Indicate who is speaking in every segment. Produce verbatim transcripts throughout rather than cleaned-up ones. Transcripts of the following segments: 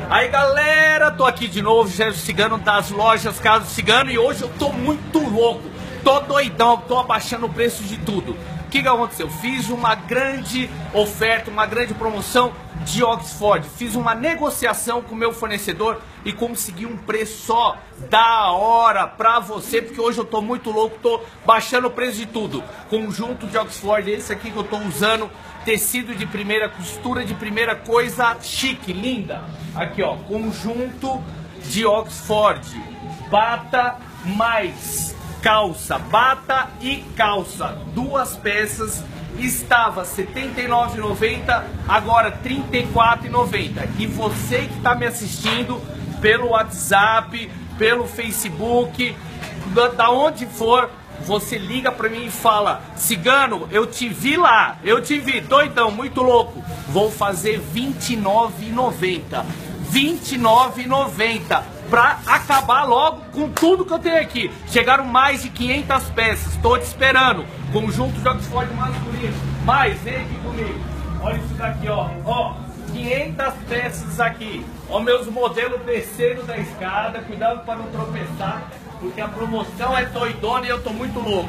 Speaker 1: Aí galera, tô aqui de novo, Gerson Cigano das lojas Casa do Cigano, e hoje eu tô muito louco, tô doidão, tô abaixando o preço de tudo. O que que aconteceu? Fiz uma grande oferta, uma grande promoção de Oxford, fiz uma negociação com o meu fornecedor e consegui um preço só da hora pra você, porque hoje eu tô muito louco, tô baixando o preço de tudo. Conjunto de Oxford, esse aqui que eu tô usando, tecido de primeira, costura de primeira, coisa chique, linda. Aqui ó, conjunto de Oxford, bata mais calça, bata e calça, duas peças. Estava setenta e nove reais e noventa centavos, agora trinta e quatro reais e noventa centavos. E você que está me assistindo pelo WhatsApp, pelo Facebook, da, da onde for, você liga para mim e fala: Cigano, eu te vi lá, eu te vi, doidão, muito louco. Vou fazer vinte e nove reais e noventa centavos. vinte e nove reais e noventa centavos. Pra acabar logo com tudo que eu tenho aqui. Chegaram mais de quinhentas peças, tô te esperando. Conjunto de Oxford masculino. Mais, vem aqui comigo. Olha isso daqui, ó. Ó, quinhentas peças aqui. Ó, meus modelos descendo da escada. Cuidado para não tropeçar, porque a promoção é doidona e eu tô muito louco.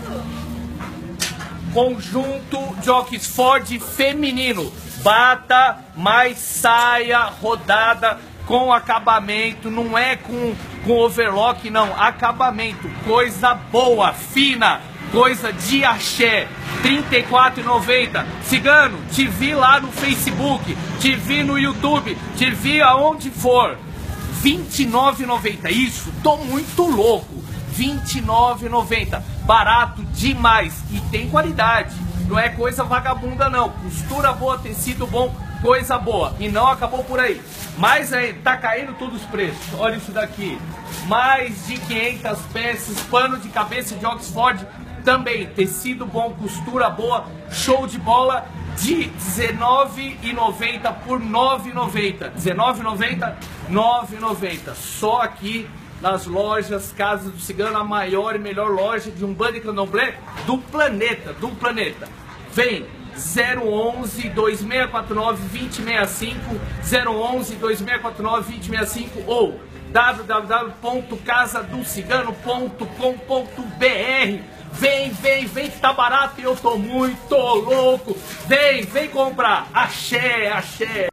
Speaker 1: Conjunto de Oxford feminino. Bata mais saia rodada com acabamento, não é com, com overlock não, acabamento, coisa boa, fina, coisa de axé, trinta e quatro reais e noventa centavos. Cigano, te vi lá no Facebook, te vi no YouTube, te vi aonde for, vinte e nove reais e noventa centavos, isso, tô muito louco, vinte e nove reais e noventa centavos, barato demais e tem qualidade, não é coisa vagabunda não, costura boa, tecido bom, coisa boa. E não acabou por aí. Mas aí, tá caindo todos os preços. Olha isso daqui. Mais de quinhentas peças, pano de cabeça de Oxford também. Tecido bom, costura boa, show de bola, de dezenove reais e noventa centavos por nove reais e noventa centavos. dezenove reais e noventa centavos, nove reais e noventa centavos. Só aqui nas lojas Casa do Cigano, a maior e melhor loja de Umbanda e Candomblé do planeta, do planeta. Vem! zero onze, dois seis quatro nove, dois zero seis cinco, zero onze, dois seis quatro nove, dois zero seis cinco ou w w w ponto casa do cigano ponto com ponto b r. Vem, vem, vem que tá barato e eu tô muito louco. Vem, vem comprar. Axé, axé.